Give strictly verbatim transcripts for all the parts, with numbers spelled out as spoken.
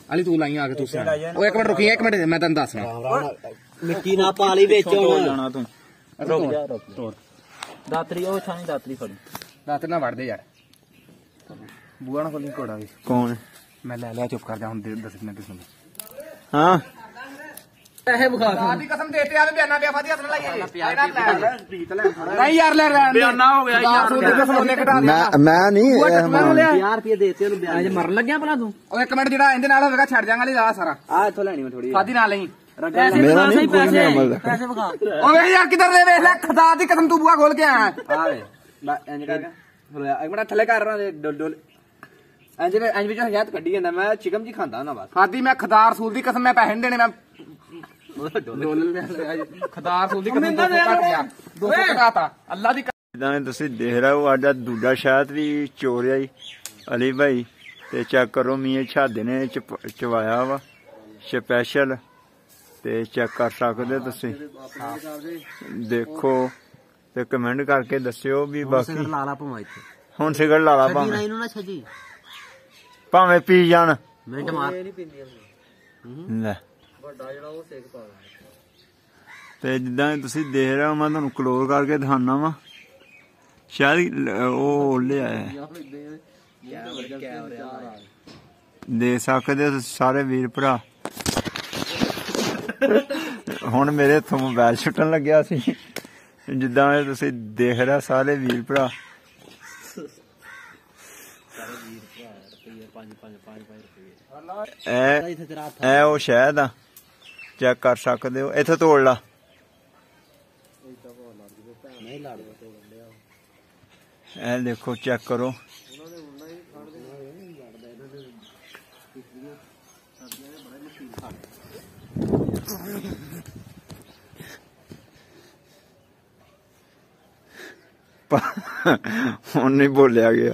अली तू लाई आके तू ओ एक मिनट रुकी एक मिनट मैं तेन दसना मिट्टी ना पाली बेच जाना तू रुक जा रुक तोड़ दातरी ओ छानी दातरी फड़ी दातरी ना वड़ दे यार बुआ ना खोली घोड़ा भी कौन मैं ले लिया चुप कर जा हुन दस मिनट किस्म हां पैसे बुखा आधी कसम देते आ बयाना पे फादी हसन लाइए नहीं यार ले बयाना हो गया यार मैं मैं नहीं पचास रुपए देते ओनु ब्याज मरन लगया भला तू ओ एक मिनट जेड़ा इंदे नाल होवेगा छड़ जांगा ली जा सारा आ इथों लेनी मैं थोड़ी फादी नाल नहीं मेरा नहीं पैसे पैसे बुखा ओ वे यार किधर ले वेख ले खुदा दी कसम तू बुआ खोल के आया आ वे इंज कर एक मिनट थले कर रहा डोल डोल इंज इंज विच हयात कड्डी ਜਾਂਦਾ मैं चिकन जी खाता ना बस फादी मैं खदार सूल दी कसम मैं पैसे नहीं देने मैं खदार सूल दी कसम दो सौ कट गया दो सौ कटाता अल्लाह दी ਜਿੱਦਾਂ ਤੁਸੀਂ ਦੇਖ ਰਹੇ ਹੋ ਅੱਜ ਦੂਜਾ ਸ਼ਾਇਦ ਵੀ ਚੋਰਿਆ ਹੀ ਅਲੀ ਭਾਈ ਤੇ ਚੈੱਕ ਕਰੋ ਮੀਆਂ ਛਾਦੇ ਨੇ ਚਵਾਇਆ ਵਾ ਸਪੈਸ਼ਲ ਤੇ ਚੈੱਕ ਕਰ ਸਕਦੇ ਤੁਸੀਂ ਦੇਖੋ ਤੇ ਕਮੈਂਟ ਕਰਕੇ ਦੱਸਿਓ ਵੀ ਬਾਕੀ ਲਾਲਾ ਭਵਾ ਇੱਥੇ ਹੁਣ ਸਿਗਰ ਲਾਲਾ ਭਾਵੇਂ ਇਹਨੂੰ ਨਾ ਛੱਡੀ ਭਾਵੇਂ ਪੀ ਜਾਣ ਮਿੰਟ ਮਾਰ ਲੈ ਵੱਡਾ ਜਿਹੜਾ ਉਹ ਸੇਕ ਪਾ ਤੇ ਜਿੱਦਾਂ ਤੁਸੀਂ ਦੇਖ ਰਹੇ ਹੋ ਮੈਂ ਤੁਹਾਨੂੰ ਕਲੋਜ਼ ਕਰਕੇ ਦਿਖਾਣਾ ਵਾ ਸ਼ਾਇਦ ਉਹ ਲਿਆ ਦੇ ਸਕਦੇ ਹੋ ਸਾਰੇ ਵੀਰ ਭਰਾ ਹੁਣ ਮੇਰੇ ਹੱਥੋਂ ਮੋਬਾਈਲ ਛੁੱਟਣ ਲੱਗਿਆ ਸੀ ਜਿੱਦਾਂ ਤੁਸੀਂ ਦੇਖ ਰਹੇ ਸਾਰੇ ਵੀਰ ਭਰਾ ਇਹ ਉਹ ਸ਼ਾਇਦ ਆ ਚੈੱਕ ਕਰ ਸਕਦੇ ਹੋ ਇੱਥੇ ਤੋੜ ਲਾ ਇਹ ਦੇਖੋ ਚੈੱਕ ਕਰੋ ਹੁਣ ਨਹੀਂ ਬੋਲਿਆ ਗਿਆ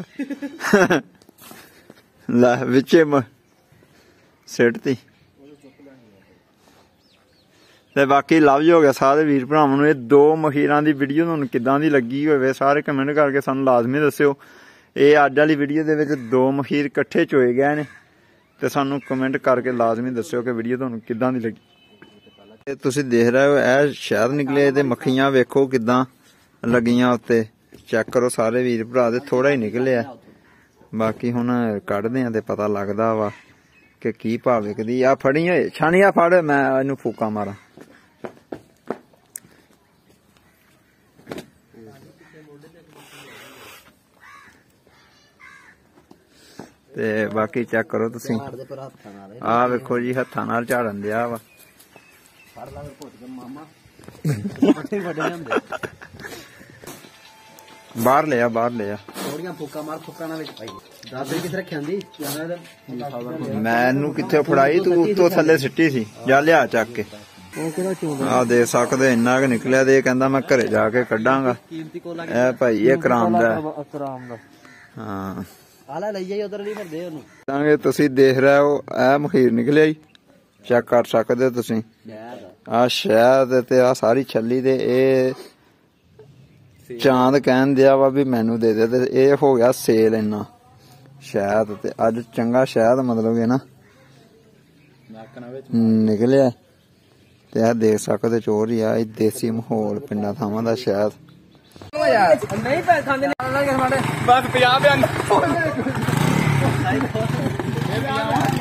ਲੈ ਵਿੱਚੇ ਸਿੱਟ ਤੀ ਤੇ ਬਾਕੀ ਲਵ ਹੋ ਗਿਆ ਸਾਰੇ ਵੀਰ ਭਰਾਵਾਂ ਨੂੰ ਇਹ ਦੋ ਮਖੀਰਾਂ ਦੀ ਵੀਡੀਓ ਤੁਹਾਨੂੰ ਕਿੱਦਾਂ ਦੀ ਲੱਗੀ ਹੋਵੇ ਸਾਰੇ ਕਮੈਂਟ ਕਰਕੇ ਸਾਨੂੰ ਲਾਜ਼ਮੀ ਦੱਸਿਓ ਇਹ ਅੱਜ ਵਾਲੀ ਵੀਡੀਓ ਦੇ ਵਿੱਚ ਦੋ ਮਖੀਰ ਇਕੱਠੇ ਚੋਏ ਗਏ ਨੇ ਤੇ ਸਾਨੂੰ ਕਮੈਂਟ ਕਰਕੇ ਲਾਜ਼ਮੀ ਦੱਸਿਓ ਕਿ ਵੀਡੀਓ ਤੁਹਾਨੂੰ ਕਿੱਦਾਂ ਦੀ ਲੱਗੀ ਤੇ ਤੁਸੀਂ ਦੇਖ ਰਹੇ ਹੋ ਇਹ ਸ਼ਹਿਰ ਨਿਕਲੇ ਤੇ ਮੱਖੀਆਂ ਵੇਖੋ ਕਿੱਦਾਂ ਲੱਗੀਆਂ ਉੱਤੇ ਚੈੱਕ ਕਰੋ ਸਾਰੇ ਵੀਰ ਭਰਾ ਦੇ ਥੋੜਾ ਹੀ ਨਿਕਲਿਆ ਬਾਕੀ ਹੁਣ ਕੱਢਦੇ ਆ ਤੇ ਪਤਾ ਲੱਗਦਾ ਵਾ ਕਿ ਕੀ ਭਾਅ ਵਿਕਦੀ ਆ ਫੜੀ ਛਾਣੀਆਂ ਫੜ ਮੈਂ ਇਹਨੂੰ ਫੂਕਾ ਮਾਰਾਂ ਤੇ ਬਾਕੀ ਚੈੱਕ ਕਰੋ ਤੁਸੀਂ ਆਹ ਵੇਖੋ ਜੀ ਹੱਥਾਂ ਨਾਲ ਝਾੜਨ ਦਿਆ ਵਾ ਬਾਹਰ ਲਿਆ ਬਾਹਰ ਲਿਆ ਥੋੜੀਆਂ ਫੂਕਾ ਮਾਰ ਫੂਕਾ ਨਾਲ ਵਿੱਚ ਪਾਈ ਦਾਦੇ ਕਿੱਥੇ ਰੱਖਿਆ ਹੁੰਦੀ ਮੈਨੂੰ ਕਿੱਥੇ ਫੜਾਈ ਤੂੰ ਉੱਤੋਂ ਥੱਲੇ ਸਿੱਟੀ ਸੀ ਜਾ ਲਿਆ ਚੱਕ ਕੇ ਆ ਦੇ ਸਕਦੇ ਇੰਨਾ ਕੁ ਨਿਕਲਿਆ ਤੇ ਇਹ ਕਹਿੰਦਾ ਮੈਂ ਘਰੇ ਜਾ ਕੇ ਕੱਢਾਂਗਾ ਇਹ ਭਾਈ ਇਹ ਕਰਾਮ ਦਾ ਹਾਂ ਆਲਾ ਲਈ ਜਾਈ ਉਧਰ ਨਹੀਂ ਫਿਰਦੇ ਉਹਨੂੰ ਤਾਂ ਤੁਸੀਂ ਦੇਖ ਰਹੇ ਹੋ ਇਹ ਮਖੀਰ ਨਿਕਲਿਆ ਜੀ ਚੈੱਕ ਕਰ ਸਕਦੇ ਹੋ ਤੁਸੀਂ ਆ ਸ਼ਹਿਦ ਤੇ ਆ ਸਾਰੀ ਛੱਲੀ ਤੇ ਇਹ ਚਾਂਦ ਕਹਿਣ ਦਿਆ ਵਾ ਵੀ ਮੈਨੂੰ ਦੇ ਦੇ ਤੇ ਇਹ ਹੋ ਗਿਆ ਸੇਲ ਇੰਨਾ ਸ਼ਹਿਦ ਤੇ ਅੱਜ ਚੰਗਾ ਸ਼ਹਿਦ ਮਤਲਬ ਕਿ ਨਾ ਨਿਕਲਿਆ ਤੇ ਆ ਦੇਖ ਸਕਦੇ ਚੋਰ ਹੀ ਆ ਇਹ ਦੇਸੀ ਮਾਹੌਲ ਪਿੰਡਾਂ ਥਾਵਾਂ ਦਾ ਸ਼ਹਿਦ नहीं पैसे खाते बस पंजाब